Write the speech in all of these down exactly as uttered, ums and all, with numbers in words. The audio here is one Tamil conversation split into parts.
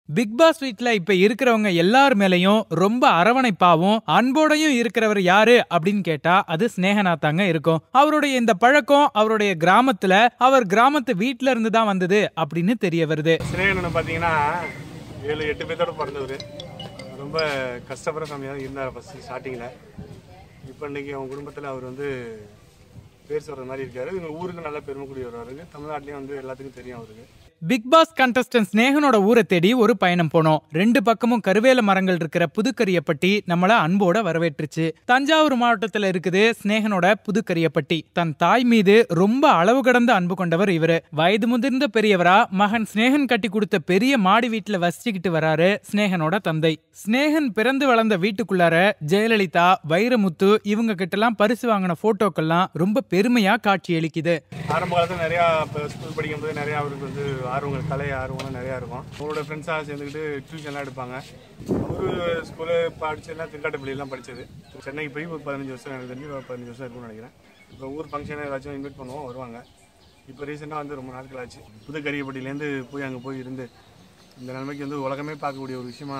பிக் பாஸ் வீட்ல இப்ப இருக்கிறவங்க எல்லார் மேலயும் ரொம்ப அரவணைப்பாவும் அன்போடையும் இருக்கிறவர் யாரு அப்படின்னு கேட்டா அது ஸ்நேகனா தாங்க இருக்கும். அவருடைய இந்த பழக்கம் அவருடைய கிராமத்துல அவர் கிராமத்து வீட்ல இருந்து தான் வந்தது அப்படின்னு தெரிய வருது. ஸ்நேகன் பாத்தீங்கன்னா ஏழு எட்டு பேர்த்தோட பிறந்தவர். ரொம்ப கஷ்டப்படுற ஃபேமிலியாக இருந்தார் ஃபர்ஸ்ட் ஸ்டார்டிங்ல. இப்போ இன்னைக்கு அவங்க குடும்பத்தில் அவர் வந்து பேர் சொல்ற மாதிரி இருக்காரு. இவங்க ஊருக்கு நல்ல பெருமைக்குரிய வருவாரு. தமிழ்நாட்டிலையும் வந்து எல்லாத்துக்கும் தெரியும் அவருக்கு. பிக் பாஸ் கண்டஸ்டன்ட் ஸ்நேகனோட ஊரை தேடி ஒரு பயணம் போனோம். ரெண்டு பக்கமும் கருவேல மரங்கள் இருக்கிற புதுக்கரியப்பட்டி நம்மள அன்போட வரவேற்றுச்சு. தஞ்சாவூர் மாவட்டத்துல இருக்குது ஸ்நேகனோட புதுக்கரியப்பட்டி. தன் தாய் மீது ரொம்ப அளவு கடந்த அன்பு கொண்டவர் இவரு. வயது முதிர்ந்த பெரியவரா மகன் ஸ்நேகன் கட்டி கொடுத்த பெரிய மாடி வீட்டுல வசிச்சுக்கிட்டு வராரு ஸ்நேகனோட தந்தை. ஸ்நேகன் பிறந்து வளர்ந்த வீட்டுக்குள்ளார ஜெயலலிதா, வைரமுத்து இவங்க கிட்ட எல்லாம் பரிசு வாங்கின போட்டோக்கெல்லாம் ரொம்ப பெருமையா காட்சி அளிக்குது. ஆரம்ப காலத்துல நிறைய ஸ்கூல் படிக்கும் போது நிறைய அவருக்கு வந்து ஆர்வங்கள் கலை ஆர்வம் நிறையா இருக்கும். அவரோட ஃப்ரெண்ட்ஸாக சேர்ந்துக்கிட்டு டியூஷன்லாம் எடுப்பாங்க. அவரு ஸ்கூலு படிச்சதுலாம் திருக்காட்டுப்பள்ளியெல்லாம் படித்தது. சென்னைக்கு போய் ஒரு பதினஞ்சு வருஷம் எனக்கு தெரிஞ்சு ஒரு பதினஞ்சு வருஷம் இருக்கும்னு நினைக்கிறேன். இப்போ ஊர் ஃபங்க்ஷன் ஏதாச்சும் இன்வைட் பண்ணுவோம், வருவாங்க. இப்போ ரீசெண்டாக வந்து ரொம்ப நாட்கள் ஆச்சு. புதுக்கரியப்பட்டியிலேருந்து போய் அங்கே போய் இருந்து இந்த நிலைமைக்கு வந்து உலகமே பார்க்கக்கூடிய ஒரு விஷயமா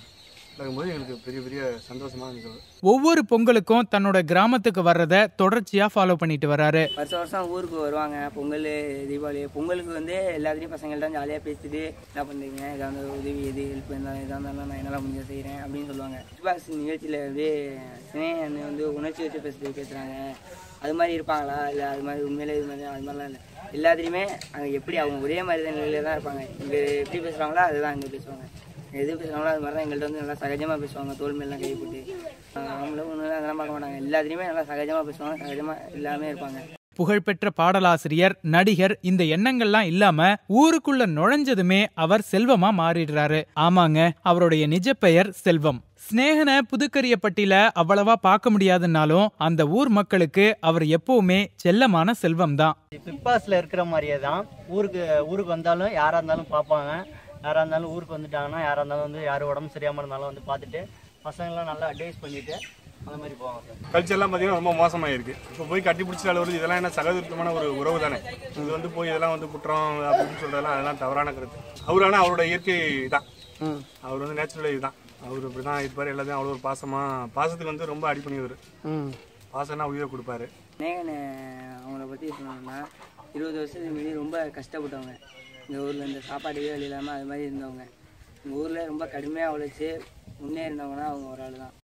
போது எனக்கு பெரிய பெரிய சந்தோஷமா இருந்தது. ஒவ்வொரு பொங்கலுக்கும் தன்னோட கிராமத்துக்கு வர்றத தொடர்ச்சியா ஃபாலோ பண்ணிட்டு வராரு. வருஷம் வருஷம் ஊருக்கு வருவாங்க. பொங்கல், தீபாவளி, பொங்கலுக்கு வந்து எல்லாத்துலேயும் பசங்கள்ட்ட ஜாலியாக பேசிட்டு என்ன பண்ணுறீங்க, ஏதாவது உதவி எது ஹெல்ப் இருந்தாலும் எதாக இருந்தாலும் நான் என்னெல்லாம் முடிஞ்ச செய்கிறேன் அப்படின்னு சொல்லுவாங்க. பிக் பாஸ் நிகழ்ச்சியில் அப்படியே ஸ்நேகன் வந்து உணர்ச்சி வச்சு பேசி பேசுகிறாங்க. அது மாதிரி இருப்பாங்களா இல்லை அது மாதிரி உண்மையிலே இது மாதிரி அது மாதிரிலாம் இல்லை. எல்லாத்துலேயுமே அங்கே எப்படி அவங்க ஒரே மாதிரி தான் நிலையில தான் இருப்பாங்க. இங்கே எப்படி பேசுகிறாங்களோ அதுதான் அங்கே பேசுவாங்க. எது பேசுகிறாங்களோ அது மாதிரி தான் எங்கள்கிட்ட வந்து நல்லா சகஜமாக பேசுவாங்க. தோல் மேலாம் கை போட்டு அவங்களும் ஒன்றும் அதெல்லாம் பார்க்க மாட்டாங்க. எல்லாத்துலேயுமே நல்லா சகஜமாக பேசுவாங்க. சகஜமாக எல்லாமே இருப்பாங்க. புகழ்பெற்ற பாடலாசிரியர், நடிகர் இந்த எண்ணங்கள்லாம் இல்லாம ஊருக்குள்ள நுழைஞ்சதுமே அவர் செல்வமா மாறிடுறாரு. ஆமாங்க, அவருடைய நிஜ பெயர் செல்வம். ஸ்நேகனை புதுக்கரியப்பட்டியில அவ்வளவா பார்க்க முடியாதுன்னாலும் அந்த ஊர் மக்களுக்கு அவர் எப்பவுமே செல்லமான செல்வம் தான். பிக் பாஸ்ல இருக்கிற மாதிரியே தான் ஊருக்கு ஊருக்கு வந்தாலும் யாரா இருந்தாலும் பார்ப்பாங்க. யாராக இருந்தாலும் ஊருக்கு வந்துட்டாங்கன்னா யாராக இருந்தாலும் வந்து யாரும் உடம்பு சரியாமல் இருந்தாலும் வந்து பார்த்துட்டு பசங்களாம் நல்லா அட்வைஸ் பண்ணிட்டு அந்த மாதிரி போவாங்க. கல்ச்சர்லாம் பார்த்தீங்கன்னா ரொம்ப மோசமாக இருக்குது. இப்போ போய் கட்டி பிடிச்ச அளவு இதெல்லாம் என்ன சகோதரமான ஒரு உறவு தானே. இது வந்து போய் இதெல்லாம் வந்து குற்றம் அப்படின்னு சொல்கிறதெல்லாம் அதெல்லாம் தவறான கருத்து. அவரான அவரோட இயற்கை தான். அவர் வந்து நேச்சுரல் இதுதான். அவர் இப்படி தான் இருப்பார். எல்லாத்தையும் அவ்வளோ ஒரு பாசமாக பாசத்துக்கு வந்து ரொம்ப அடிப்பணிவர். பாசம்னா உயிரை கொடுப்பாரு. ஸ்நேகன் அவங்கள பற்றி சொன்னாங்கன்னா இருபது வருஷத்துக்கு முன்னாடி ரொம்ப கஷ்டப்பட்டவங்க. இந்த ஊரில் இந்த சாப்பாடு வழி இல்லாமல் அது மாதிரி இருந்தவங்க. இந்த ஊரில் ரொம்ப கடுமையாக உழைச்சி முன்னேறினவங்கன்னா அவங்க ஒரு ஆள் தான்.